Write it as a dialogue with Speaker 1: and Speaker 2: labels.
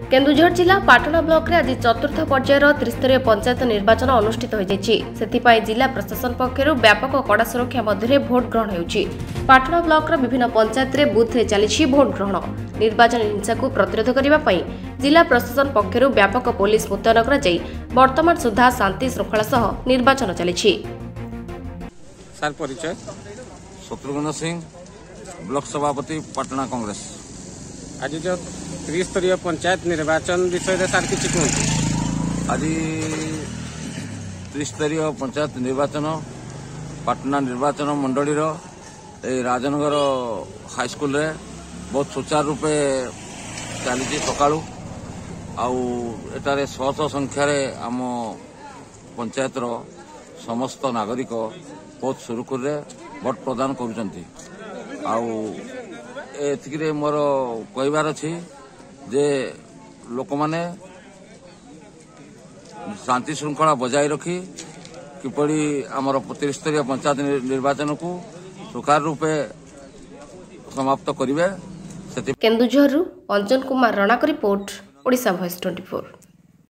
Speaker 1: केन्दुझर जिला पाटना ब्लॉक रे आज चतुर्थ पर्यायर त्रिस्तरीय पंचायत निर्वाचन अनुष्ठित हो जिला प्रशासन पक्षर व्यापक कड़ा सुरक्षा मध्य भोट ग्रहण होउछि। पाटना ब्लॉक विभिन्न पंचायत रे बूथ रे चली भोट ग्रहण। निर्वाचन हिंसा को प्रतिरोध करने जिला प्रशासन पक्षर व्यापक पुलिस मुतयन कर वर्तमान सुधा शांति श्रृंखला सह निर्वाचन चली।
Speaker 2: परिचय शत्रुघ्न सिंह, ब्लॉक सभापति पाटना कांग्रेस।
Speaker 3: आज जो त्रिस्तरीय पंचायत निर्वाचन विषय सार किसी कहते।
Speaker 2: आज त्रिस्तरीय पंचायत निर्वाचन पाटना निर्वाचन मंडली राजनगर हाईस्कल रे बहुत सुचारू रूपे चली सकाळु आउे शह संख्यार आम पंचायत समस्त नागरिक बहुत सुरुखुर भोट प्रदान करुचंती। एतिके मोर कहबार अछि जे लोक माने शांति श्रृंखला बजाय रखी किपरि आमर त्रिस्तरीय पंचायत निर्वाचन को सुचारू रूपे समाप्त करिवे।
Speaker 1: केन्दुझर अंजन कुमार राणा का रिपोर्ट, ओडिशा वॉइस 24।